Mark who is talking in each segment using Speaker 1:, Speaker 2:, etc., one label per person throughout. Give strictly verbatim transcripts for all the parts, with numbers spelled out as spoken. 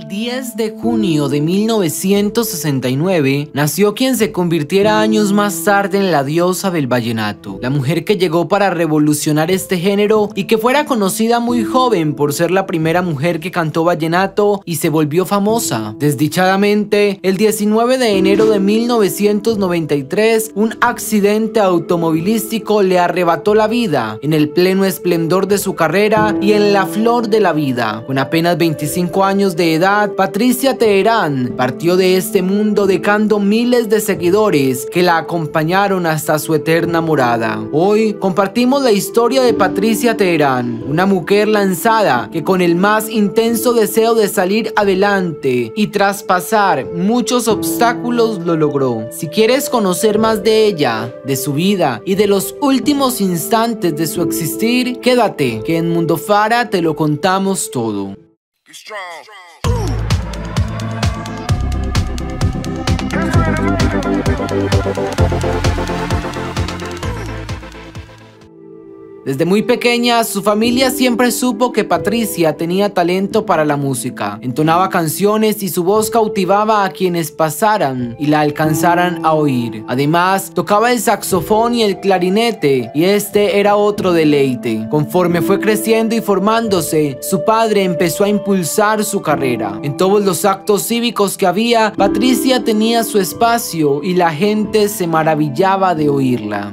Speaker 1: diez de junio de mil novecientos sesenta y nueve nació quien se convirtiera años más tarde en la diosa del vallenato, la mujer que llegó para revolucionar este género y que fuera conocida muy joven por ser la primera mujer que cantó vallenato y se volvió famosa. Desdichadamente, el diecinueve de enero de mil novecientos noventa y tres, un accidente automovilístico le arrebató la vida en el pleno esplendor de su carrera y en la flor de la vida. Con apenas veinticinco años de edad, Patricia Teherán partió de este mundo dejando miles de seguidores que la acompañaron hasta su eterna morada. Hoy compartimos la historia de Patricia Teherán, una mujer lanzada que con el más intenso deseo de salir adelante y traspasar muchos obstáculos lo logró. Si quieres conocer más de ella, de su vida y de los últimos instantes de su existir, quédate que en Mundo Fara te lo contamos todo. Desde muy pequeña, su familia siempre supo que Patricia tenía talento para la música. Entonaba canciones y su voz cautivaba a quienes pasaran y la alcanzaran a oír. Además, tocaba el saxofón y el clarinete, y este era otro deleite. Conforme fue creciendo y formándose, su padre empezó a impulsar su carrera. En todos los actos cívicos que había, Patricia tenía su espacio y la gente se maravillaba de oírla.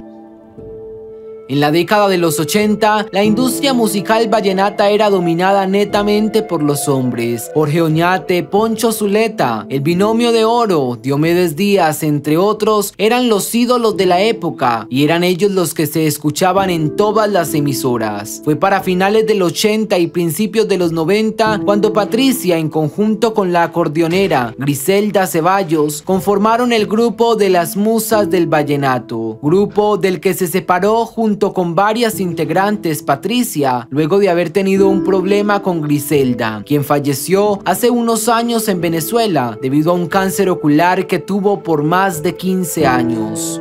Speaker 1: En la década de los ochenta, la industria musical vallenata era dominada netamente por los hombres. Jorge Oñate, Poncho Zuleta, el Binomio de Oro, Diomedes Díaz, entre otros, eran los ídolos de la época y eran ellos los que se escuchaban en todas las emisoras. Fue para finales del ochenta y principios de los noventa cuando Patricia, en conjunto con la acordeonera Griselda Ceballos, conformaron el grupo de las Musas del Vallenato, grupo del que se separó junto con varias integrantes Patricia, luego de haber tenido un problema con Griselda, quien falleció hace unos años en Venezuela debido a un cáncer ocular que tuvo por más de quince años.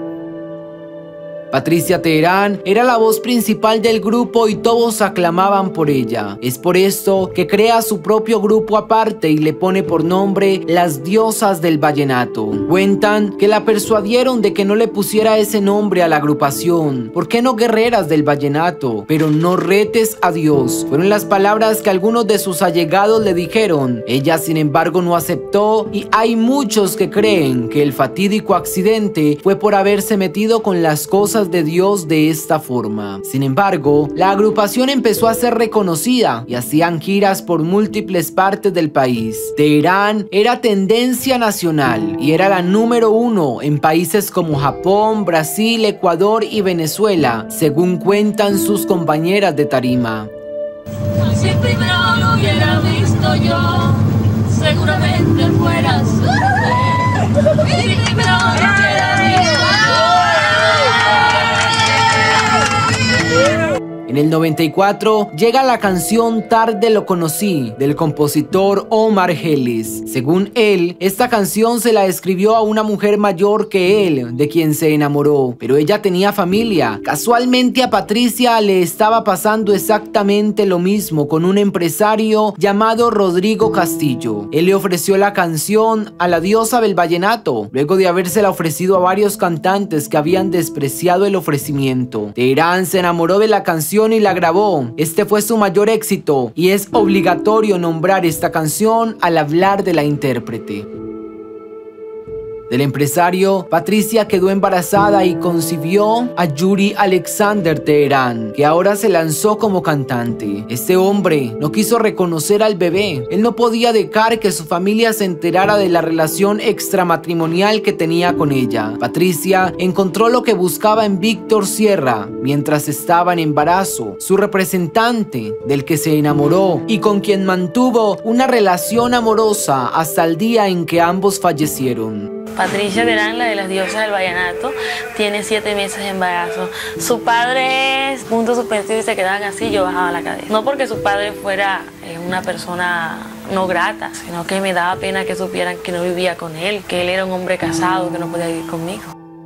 Speaker 1: Patricia Teherán era la voz principal del grupo y todos aclamaban por ella. Es por esto que crea su propio grupo aparte y le pone por nombre Las Diosas del Vallenato. Cuentan que la persuadieron de que no le pusiera ese nombre a la agrupación. ¿Por qué no Guerreras del Vallenato? Pero no retes a Dios. Fueron las palabras que algunos de sus allegados le dijeron. Ella, sin embargo, no aceptó y hay muchos que creen que el fatídico accidente fue por haberse metido con las cosas de Dios de esta forma. Sin embargo, la agrupación empezó a ser reconocida y hacían giras por múltiples partes del país. Teherán era tendencia nacional y era la número uno en países como Japón, Brasil, Ecuador y Venezuela, según cuentan sus compañeras de tarima.
Speaker 2: Si primero lo hubiera visto yo, seguramente fueras tú. Si primero lo hubiera visto yo.
Speaker 1: En el noventa y cuatro llega la canción Tarde lo conocí del compositor Omar Geles. Según él, esta canción se la escribió a una mujer mayor que él, de quien se enamoró, pero ella tenía familia. Casualmente a Patricia le estaba pasando exactamente lo mismo con un empresario llamado Rodrigo Castillo. Él le ofreció la canción a la diosa del vallenato, luego de habérsela ofrecido a varios cantantes que habían despreciado el ofrecimiento. Teherán se enamoró de la canción y la grabó. Este fue su mayor éxito y es obligatorio nombrar esta canción al hablar de la intérprete. Del empresario, Patricia quedó embarazada y concibió a Yuri Alexander Teherán, que ahora se lanzó como cantante. Este hombre no quiso reconocer al bebé. Él no podía dejar que su familia se enterara de la relación extramatrimonial que tenía con ella. Patricia encontró lo que buscaba en Víctor Sierra mientras estaba en embarazo, su representante, del que se enamoró y con quien mantuvo una relación amorosa hasta el día en que ambos fallecieron.
Speaker 2: Patricia Teherán, la de las diosas del vallenato, tiene siete meses de embarazo. Su padre es punto suspensivo y se quedaban así, yo bajaba la cadera. No porque su padre fuera eh, una persona no grata, sino que me daba pena que supieran que no vivía con él, que él era un hombre casado, que no podía vivir conmigo.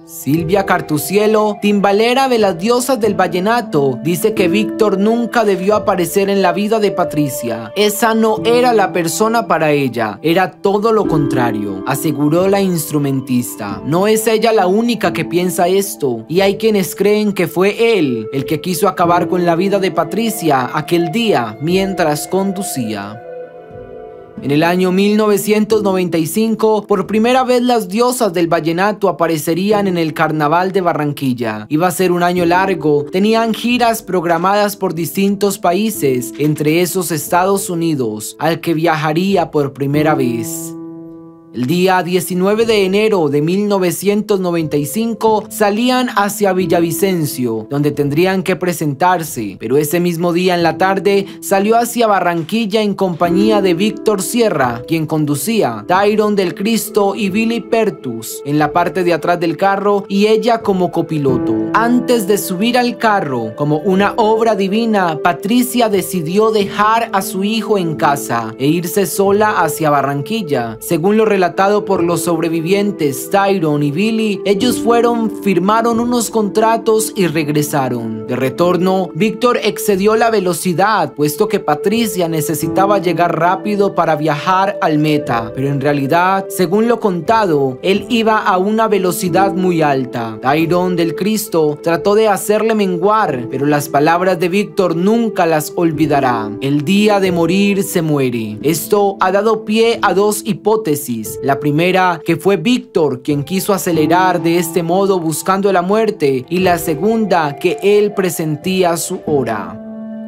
Speaker 1: Silvia Cartucielo, timbalera de las diosas del vallenato, dice que Víctor nunca debió aparecer en la vida de Patricia. Esa no era la persona para ella, era todo lo contrario, aseguró la instrumentista. No es ella la única que piensa esto, y hay quienes creen que fue él el que quiso acabar con la vida de Patricia aquel día mientras conducía. En el año mil novecientos noventa y cinco, por primera vez las diosas del vallenato aparecerían en el Carnaval de Barranquilla. Iba a ser un año largo, tenían giras programadas por distintos países, entre esos Estados Unidos, al que viajaría por primera vez. El día diecinueve de enero de mil novecientos noventa y cinco salían hacia Villavicencio, donde tendrían que presentarse, pero ese mismo día en la tarde salió hacia Barranquilla en compañía de Víctor Sierra, quien conducía, Tyron del Cristo y Billy Pertus en la parte de atrás del carro y ella como copiloto. Antes de subir al carro, como una obra divina, Patricia decidió dejar a su hijo en casa e irse sola hacia Barranquilla. Según lo relatado por los sobrevivientes Tyron y Billy, ellos fueron, firmaron unos contratos y regresaron. De retorno, Víctor excedió la velocidad, puesto que Patricia necesitaba llegar rápido para viajar al meta, pero en realidad, según lo contado, él iba a una velocidad muy alta. Tyron del Cristo trató de hacerle menguar, pero las palabras de Víctor nunca las olvidará. El día de morir se muere. Esto ha dado pie a dos hipótesis. La primera, que fue Víctor quien quiso acelerar de este modo buscando la muerte, y la segunda, que él presentía su hora.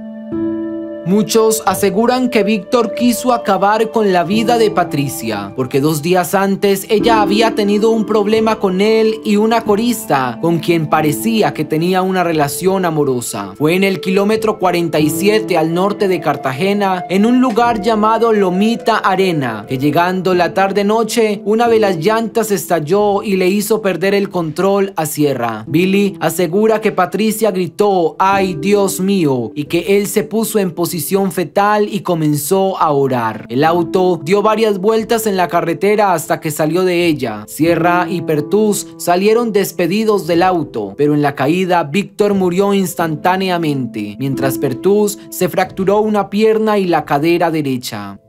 Speaker 1: Muchos aseguran que Víctor quiso acabar con la vida de Patricia, porque dos días antes ella había tenido un problema con él y una corista con quien parecía que tenía una relación amorosa. Fue en el kilómetro cuarenta y siete al norte de Cartagena, en un lugar llamado Lomita Arena, que llegando la tarde-noche, una de las llantas estalló y le hizo perder el control a Sierra. Billy asegura que Patricia gritó "¡Ay, Dios mío!" y que él se puso en posición fetal y comenzó a orar. El auto dio varias vueltas en la carretera hasta que salió de ella. Sierra y Pertus salieron despedidos del auto, pero en la caída Víctor murió instantáneamente, mientras Pertus se fracturó una pierna y la cadera derecha.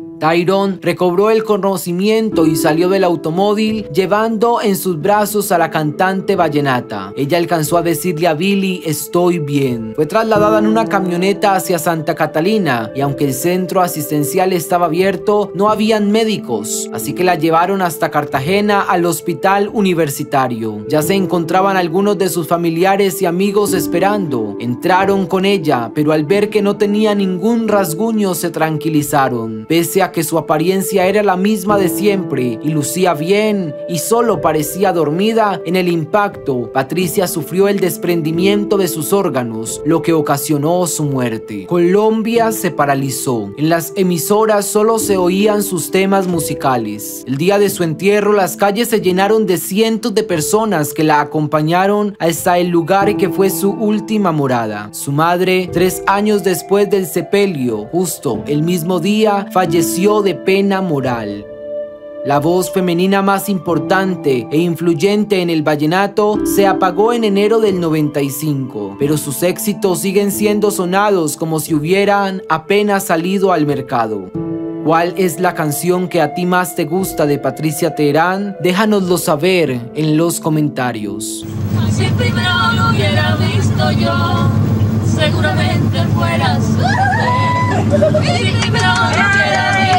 Speaker 1: Tyron recobró el conocimiento y salió del automóvil llevando en sus brazos a la cantante vallenata. Ella alcanzó a decirle a Billy "estoy bien". Fue trasladada en una camioneta hacia Santa Catalina y aunque el centro asistencial estaba abierto, no habían médicos, así que la llevaron hasta Cartagena al hospital universitario. Ya se encontraban algunos de sus familiares y amigos esperando. Entraron con ella, pero al ver que no tenía ningún rasguño se tranquilizaron. Pese a que su apariencia era la misma de siempre y lucía bien y solo parecía dormida, en el impacto Patricia sufrió el desprendimiento de sus órganos, lo que ocasionó su muerte. Colombia se paralizó. En las emisoras solo se oían sus temas musicales. El día de su entierro las calles se llenaron de cientos de personas que la acompañaron hasta el lugar que fue su última morada. Su madre, tres años después del sepelio, justo el mismo día, falleció de pena moral. La voz femenina más importante e influyente en el vallenato se apagó en enero del noventa y cinco, pero sus éxitos siguen siendo sonados como si hubieran apenas salido al mercado. ¿Cuál es la canción que a ti más te gusta de Patricia Teherán? Déjanoslo saber en los comentarios.
Speaker 2: Si primero lo hubiera visto yo, seguramente fueras usted. Si primero lo hubiera visto